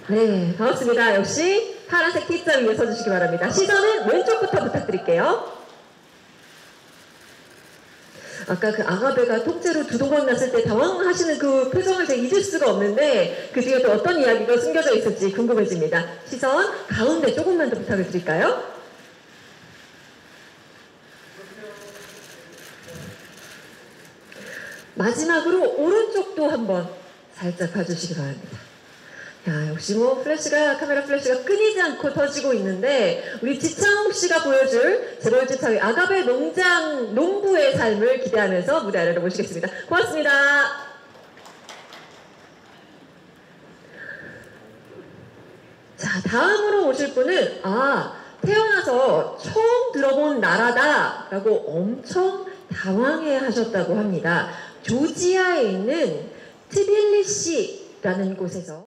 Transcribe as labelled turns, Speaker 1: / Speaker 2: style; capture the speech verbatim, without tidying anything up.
Speaker 1: 네, 반갑습니다. 역시 파란색 T자 위에 서주시기 바랍니다. 시선은 왼쪽부터 부탁드릴게요. 아까 그 아가베가 통째로 두 동강 났을 때 당황하시는 그 표정을 제가 잊을 수가 없는데 그 뒤에 또 어떤 이야기가 숨겨져 있을지 궁금해집니다. 시선 가운데 조금만 더 부탁을 드릴까요? 마지막으로 오른쪽도 한번 살짝 봐주시기 바랍니다. 야, 역시 뭐 플래시가 카메라 플래시가 끊이지 않고 터지고 있는데 우리 지창욱 씨가 보여줄 재벌집 사회 아가베 농장 농부의 삶을 기대하면서 무대 아래로 모시겠습니다. 고맙습니다. 자, 다음으로 오실 분은 아 태어나서 처음 들어본 나라다 라고 엄청 당황해 하셨다고 합니다. 조지아에 있는 트빌리시라는 곳에서